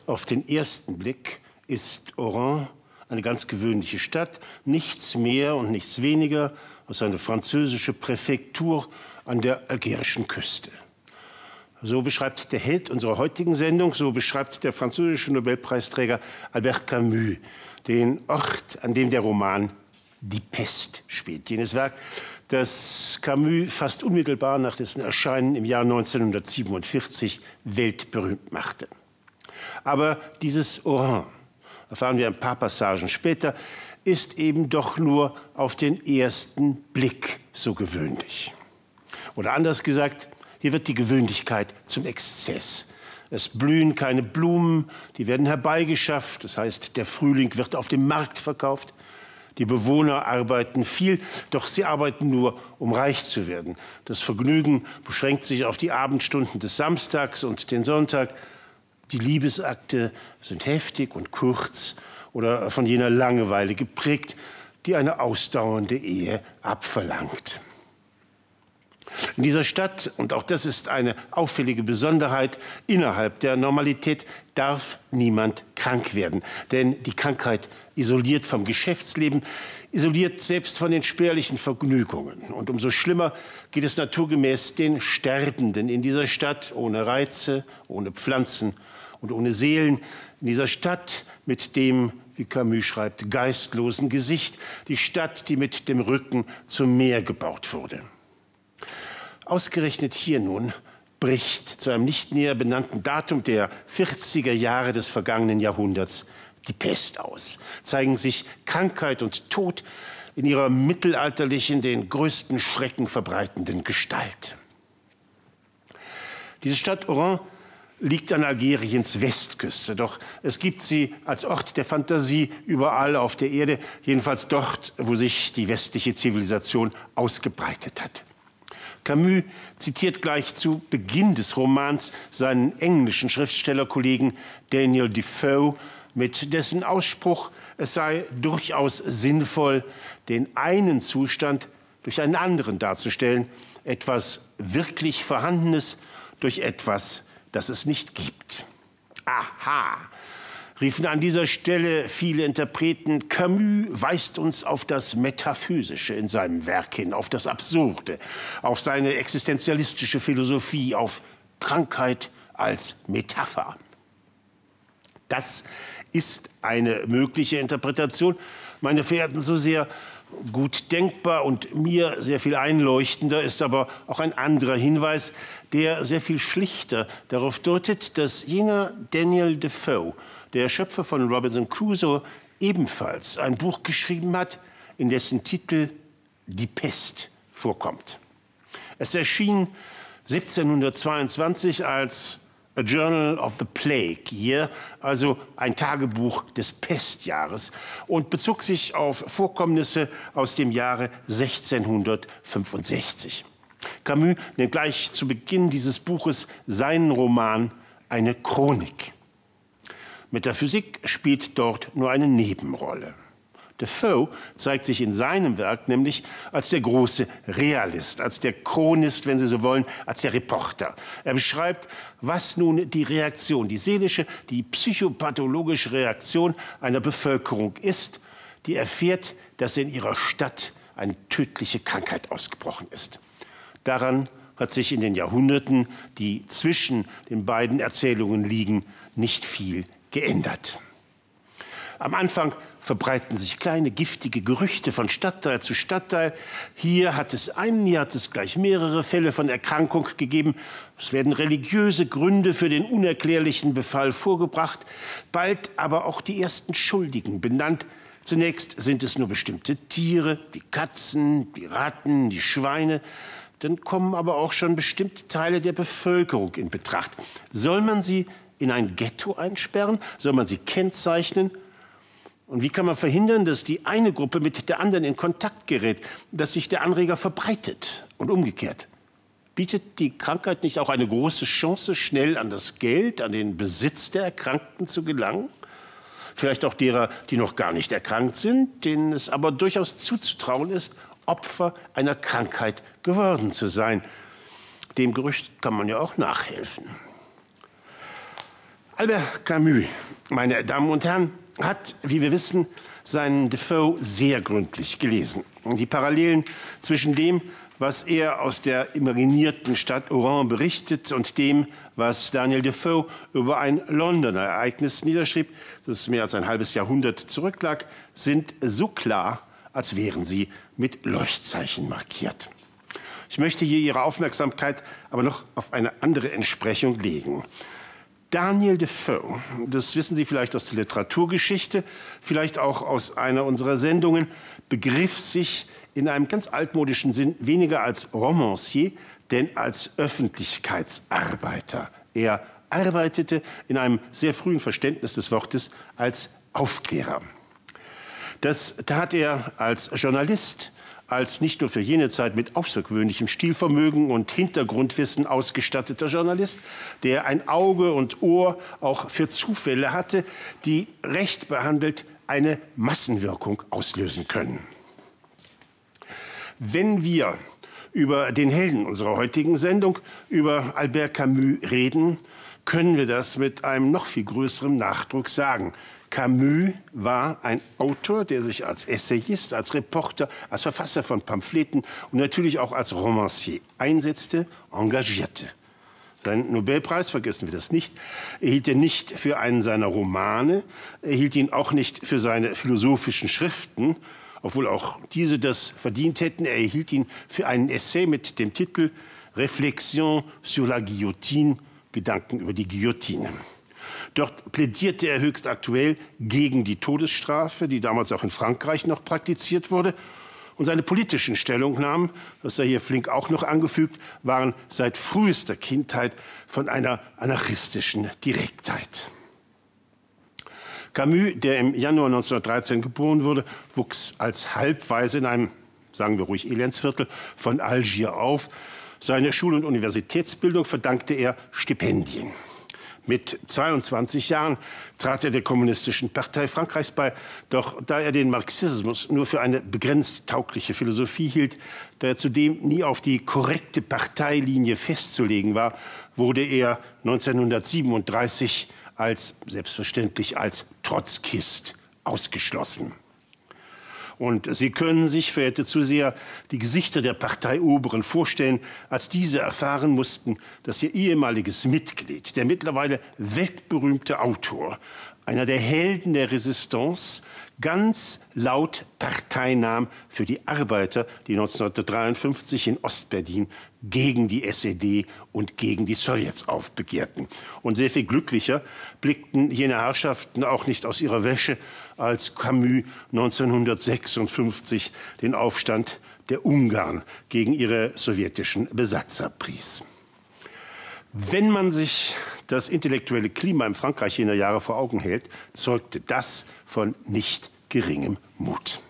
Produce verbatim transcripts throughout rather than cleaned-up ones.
auf den ersten Blick ist Oran eine ganz gewöhnliche Stadt, nichts mehr und nichts weniger als eine französische Präfektur an der algerischen Küste. So beschreibt der Held unserer heutigen Sendung, so beschreibt der französische Nobelpreisträger Albert Camus den Ort, an dem der Roman Die Pest spielt. Jenes Werk, das Camus fast unmittelbar nach dessen Erscheinen im Jahr neunzehnhundertsiebenundvierzig weltberühmt machte. Aber dieses Oran, erfahren wir ein paar Passagen später, ist eben doch nur auf den ersten Blick so gewöhnlich. Oder anders gesagt, hier wird die Gewöhnlichkeit zum Exzess. Es blühen keine Blumen, die werden herbeigeschafft. Das heißt, der Frühling wird auf dem Markt verkauft. Die Bewohner arbeiten viel, doch sie arbeiten nur, um reich zu werden. Das Vergnügen beschränkt sich auf die Abendstunden des Samstags und den Sonntag. Die Liebesakte sind heftig und kurz oder von jener Langeweile geprägt, die eine ausdauernde Ehe abverlangt. In dieser Stadt, und auch das ist eine auffällige Besonderheit, innerhalb der Normalität darf niemand krank werden. Denn die Krankheit isoliert vom Geschäftsleben, isoliert selbst von den spärlichen Vergnügungen. Und umso schlimmer geht es naturgemäß den Sterbenden in dieser Stadt, ohne Reize, ohne Pflanzen und ohne Seelen. In dieser Stadt mit dem, wie Camus schreibt, geistlosen Gesicht, die Stadt, die mit dem Rücken zum Meer gebaut wurde. Ausgerechnet hier nun bricht zu einem nicht näher benannten Datum der vierziger Jahre des vergangenen Jahrhunderts die Pest aus. Zeigen sich Krankheit und Tod in ihrer mittelalterlichen, den größten Schrecken verbreitenden Gestalt. Diese Stadt Oran liegt an Algeriens Westküste, doch es gibt sie als Ort der Fantasie überall auf der Erde, jedenfalls dort, wo sich die westliche Zivilisation ausgebreitet hat. Camus zitiert gleich zu Beginn des Romans seinen englischen Schriftstellerkollegen Daniel Defoe, mit dessen Ausspruch, es sei durchaus sinnvoll, den einen Zustand durch einen anderen darzustellen, etwas wirklich Vorhandenes durch etwas, das es nicht gibt. Aha! Riefen an dieser Stelle viele Interpreten, Camus weist uns auf das Metaphysische in seinem Werk hin, auf das Absurde, auf seine existenzialistische Philosophie, auf Krankheit als Metapher. Das ist eine mögliche Interpretation, meine Verehrten, so sehr gut denkbar und mir sehr viel einleuchtender ist aber auch ein anderer Hinweis, der sehr viel schlichter darauf deutet, dass jener Daniel Defoe, der Schöpfer von Robinson Crusoe, ebenfalls ein Buch geschrieben hat, in dessen Titel Die Pest vorkommt. Es erschien siebzehnhundertzweiundzwanzig als A Journal of the Plague Year, also ein Tagebuch des Pestjahres, und bezog sich auf Vorkommnisse aus dem Jahre sechzehnhundertfünfundsechzig. Camus nennt gleich zu Beginn dieses Buches seinen Roman eine Chronik. Metaphysik spielt dort nur eine Nebenrolle. Defoe zeigt sich in seinem Werk nämlich als der große Realist, als der Chronist, wenn Sie so wollen, als der Reporter. Er beschreibt, was nun die Reaktion, die seelische, die psychopathologische Reaktion einer Bevölkerung ist, die erfährt, dass in ihrer Stadt eine tödliche Krankheit ausgebrochen ist. Daran hat sich in den Jahrhunderten, die zwischen den beiden Erzählungen liegen, nicht viel geändert. Am Anfang verbreiten sich kleine giftige Gerüchte von Stadtteil zu Stadtteil. Hier hat es einen, hier hat es gleich mehrere Fälle von Erkrankung gegeben. Es werden religiöse Gründe für den unerklärlichen Befall vorgebracht, bald aber auch die ersten Schuldigen benannt. Zunächst sind es nur bestimmte Tiere, die Katzen, die Ratten, die Schweine. Dann kommen aber auch schon bestimmte Teile der Bevölkerung in Betracht. Soll man sie in ein Ghetto einsperren? Soll man sie kennzeichnen? Und wie kann man verhindern, dass die eine Gruppe mit der anderen in Kontakt gerät, dass sich der Anreger verbreitet und umgekehrt? Bietet die Krankheit nicht auch eine große Chance, schnell an das Geld, an den Besitz der Erkrankten zu gelangen? Vielleicht auch derer, die noch gar nicht erkrankt sind, denen es aber durchaus zuzutrauen ist, Opfer einer Krankheit geworden zu sein. Dem Gerücht kann man ja auch nachhelfen. Albert Camus, meine Damen und Herren, hat, wie wir wissen, seinen Defoe sehr gründlich gelesen. Die Parallelen zwischen dem, was er aus der imaginierten Stadt Oran berichtet, und dem, was Daniel Defoe über ein Londoner Ereignis niederschrieb, das mehr als ein halbes Jahrhundert zurücklag, sind so klar, als wären sie mit Leuchtzeichen markiert. Ich möchte hier Ihre Aufmerksamkeit aber noch auf eine andere Entsprechung legen. Daniel Defoe, das wissen Sie vielleicht aus der Literaturgeschichte, vielleicht auch aus einer unserer Sendungen, begriff sich in einem ganz altmodischen Sinn weniger als Romancier, denn als Öffentlichkeitsarbeiter. Er arbeitete in einem sehr frühen Verständnis des Wortes als Aufklärer. Das tat er als Journalist, als nicht nur für jene Zeit mit außergewöhnlichem Stilvermögen und Hintergrundwissen ausgestatteter Journalist, der ein Auge und Ohr auch für Zufälle hatte, die recht behandelt eine Massenwirkung auslösen können. Wenn wir über den Helden unserer heutigen Sendung, über Albert Camus, reden, können wir das mit einem noch viel größeren Nachdruck sagen. Camus war ein Autor, der sich als Essayist, als Reporter, als Verfasser von Pamphleten und natürlich auch als Romancier einsetzte, engagierte. Seinen Nobelpreis, vergessen wir das nicht, erhielt er nicht für einen seiner Romane, erhielt ihn auch nicht für seine philosophischen Schriften, obwohl auch diese das verdient hätten. Er erhielt ihn für einen Essay mit dem Titel Réflexion sur la Guillotine, Gedanken über die Guillotine. Dort plädierte er höchst aktuell gegen die Todesstrafe, die damals auch in Frankreich noch praktiziert wurde. Und seine politischen Stellungnahmen, das sei hier flink auch noch angefügt, waren seit frühester Kindheit von einer anarchistischen Direktheit. Camus, der im Januar neunzehnhundertdreizehn geboren wurde, wuchs als Halbwaise in einem, sagen wir ruhig, Elendsviertel von Algier auf. Seine Schul- und Universitätsbildung verdankte er Stipendien. Mit zweiundzwanzig Jahren trat er der Kommunistischen Partei Frankreichs bei. Doch da er den Marxismus nur für eine begrenzt taugliche Philosophie hielt, da er zudem nie auf die korrekte Parteilinie festzulegen war, wurde er neunzehnhundertsiebenunddreißig als, selbstverständlich als Trotzkist ausgeschlossen. Und Sie können sich, verehrte Zuseher, die Gesichter der Parteioberen vorstellen, als diese erfahren mussten, dass ihr ehemaliges Mitglied, der mittlerweile weltberühmte Autor, einer der Helden der Resistance, ganz laut Partei nahm für die Arbeiter, die neunzehnhundertdreiundfünfzig in Ostberlin gegen die S E D und gegen die Sowjets aufbegehrten. Und sehr viel glücklicher blickten jene Herrschaften auch nicht aus ihrer Wäsche, als Camus neunzehnhundertsechsundfünfzig den Aufstand der Ungarn gegen ihre sowjetischen Besatzer pries. Wenn man sich das intellektuelle Klima in Frankreich jener Jahre vor Augen hält, zeugte das von nicht geringem Mut.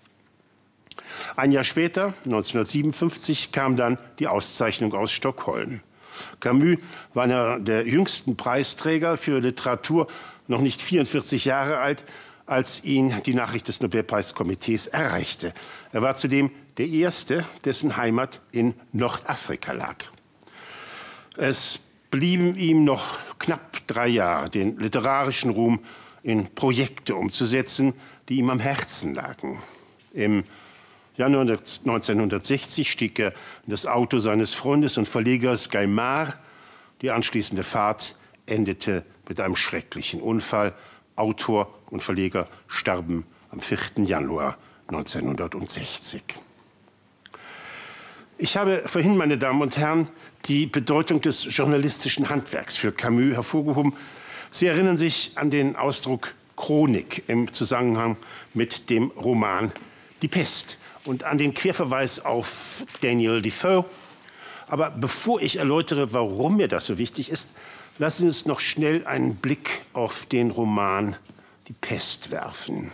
Ein Jahr später, neunzehnhundertsiebenundfünfzig, kam dann die Auszeichnung aus Stockholm. Camus war einer der jüngsten Preisträger für Literatur, noch nicht vierundvierzig Jahre alt, als ihn die Nachricht des Nobelpreiskomitees erreichte. Er war zudem der Erste, dessen Heimat in Nordafrika lag. Es blieben ihm noch knapp drei Jahre, den literarischen Ruhm in Projekte umzusetzen, die ihm am Herzen lagen. Im Januar neunzehnhundertsechzig stieg er in das Auto seines Freundes und Verlegers Gaimard. Die anschließende Fahrt endete mit einem schrecklichen Unfall. Autor und Verleger starben am vierten Januar neunzehnhundertsechzig. Ich habe vorhin, meine Damen und Herren, die Bedeutung des journalistischen Handwerks für Camus hervorgehoben. Sie erinnern sich an den Ausdruck Chronik im Zusammenhang mit dem Roman Die Pest und an den Querverweis auf Daniel Defoe. Aber bevor ich erläutere, warum mir das so wichtig ist, lassen Sie uns noch schnell einen Blick auf den Roman Die Pest werfen.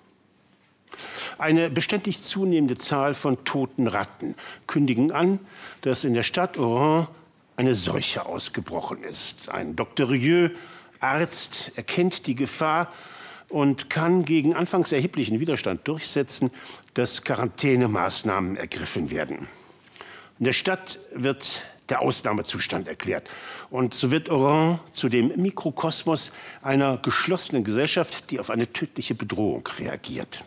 Eine beständig zunehmende Zahl von toten Ratten kündigen an, dass in der Stadt Oran eine Seuche ausgebrochen ist. Ein Doktor Rieu, Arzt, erkennt die Gefahr und kann gegen anfangs erheblichen Widerstand durchsetzen, dass Quarantänemaßnahmen ergriffen werden. In der Stadt wird der Ausnahmezustand erklärt. Und so wird Oran zu dem Mikrokosmos einer geschlossenen Gesellschaft, die auf eine tödliche Bedrohung reagiert.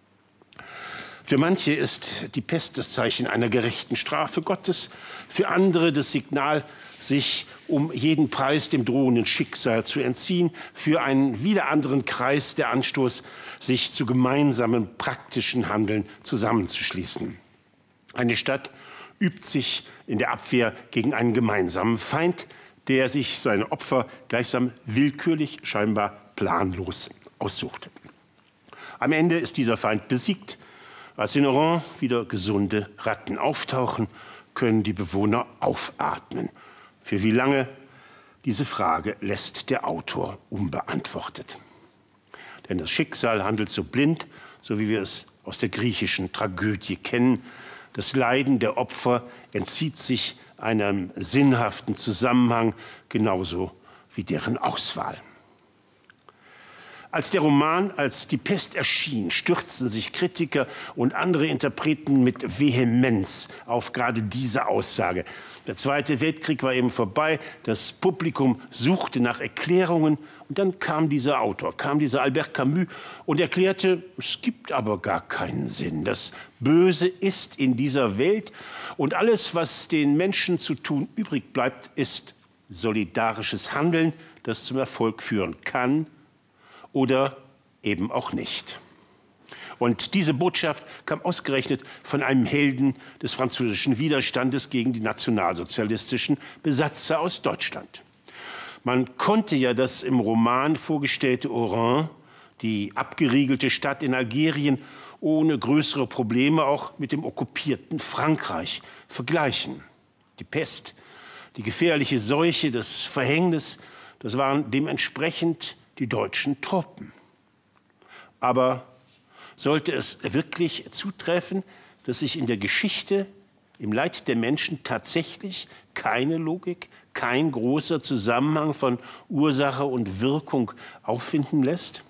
Für manche ist die Pest das Zeichen einer gerechten Strafe Gottes, für andere das Signal, sich um jeden Preis dem drohenden Schicksal zu entziehen, für einen wieder anderen Kreis der Anstoß, sich zu gemeinsamen praktischen Handeln zusammenzuschließen. Eine Stadt übt sich in der Abwehr gegen einen gemeinsamen Feind, der sich seine Opfer gleichsam willkürlich, scheinbar planlos aussucht. Am Ende ist dieser Feind besiegt. Als in Oran wieder gesunde Ratten auftauchen, können die Bewohner aufatmen. Für wie lange? Diese Frage lässt der Autor unbeantwortet. Denn das Schicksal handelt so blind, so wie wir es aus der griechischen Tragödie kennen. Das Leiden der Opfer entzieht sich einem sinnhaften Zusammenhang, genauso wie deren Auswahl. Als der Roman als Die Pest erschien, stürzten sich Kritiker und andere Interpreten mit Vehemenz auf gerade diese Aussage. Der Zweite Weltkrieg war eben vorbei, das Publikum suchte nach Erklärungen und dann kam dieser Autor, kam dieser Albert Camus und erklärte, es gibt aber gar keinen Sinn. Das Böse ist in dieser Welt und alles, was den Menschen zu tun übrig bleibt, ist solidarisches Handeln, das zum Erfolg führen kann oder eben auch nicht. Und diese Botschaft kam ausgerechnet von einem Helden des französischen Widerstandes gegen die nationalsozialistischen Besatzer aus Deutschland. Man konnte ja das im Roman vorgestellte Oran, die abgeriegelte Stadt in Algerien, ohne größere Probleme auch mit dem okkupierten Frankreich vergleichen. Die Pest, die gefährliche Seuche, das Verhängnis, das waren dementsprechend die deutschen Truppen. Aber sollte es wirklich zutreffen, dass sich in der Geschichte, im Leid der Menschen tatsächlich keine Logik, kein großer Zusammenhang von Ursache und Wirkung auffinden lässt?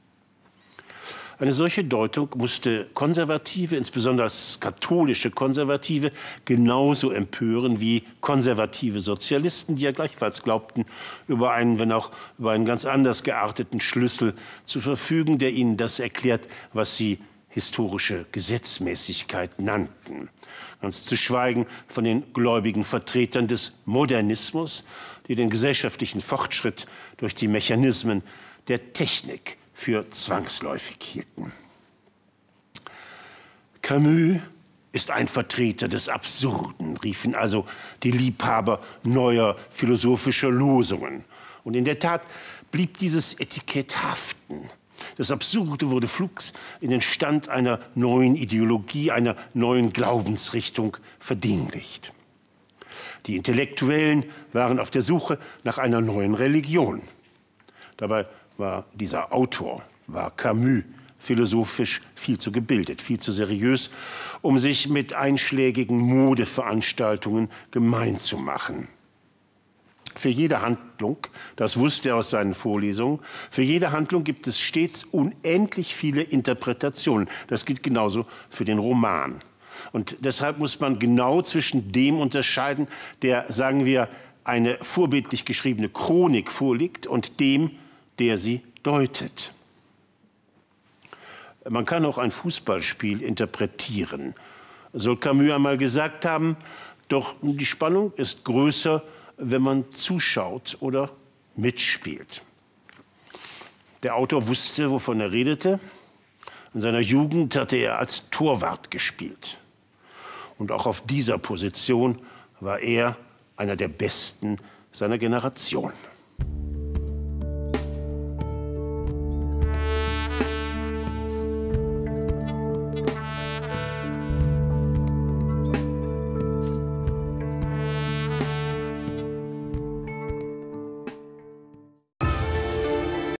Eine solche Deutung musste Konservative, insbesondere katholische Konservative, genauso empören wie konservative Sozialisten, die ja gleichfalls glaubten, über einen, wenn auch über einen ganz anders gearteten Schlüssel zu verfügen, der ihnen das erklärt, was sie historische Gesetzmäßigkeit nannten. Ganz zu schweigen von den gläubigen Vertretern des Modernismus, die den gesellschaftlichen Fortschritt durch die Mechanismen der Technik für zwangsläufig hielten. Camus ist ein Vertreter des Absurden, riefen also die Liebhaber neuer philosophischer Losungen. Und in der Tat blieb dieses Etikett haften. Das Absurde wurde flugs in den Stand einer neuen Ideologie, einer neuen Glaubensrichtung verdinglicht. Die Intellektuellen waren auf der Suche nach einer neuen Religion. Dabei war dieser Autor, war Camus, philosophisch viel zu gebildet, viel zu seriös, um sich mit einschlägigen Modeveranstaltungen gemein zu machen. Für jede Handlung, das wusste er aus seinen Vorlesungen, für jede Handlung gibt es stets unendlich viele Interpretationen. Das gilt genauso für den Roman. Und deshalb muss man genau zwischen dem unterscheiden, der, sagen wir, eine vorbildlich geschriebene Chronik vorliegt und dem, der sie deutet. Man kann auch ein Fußballspiel interpretieren, soll Camus einmal gesagt haben, doch die Spannung ist größer, wenn man zuschaut oder mitspielt. Der Autor wusste, wovon er redete. In seiner Jugend hatte er als Torwart gespielt. Und auch auf dieser Position war er einer der Besten seiner Generation.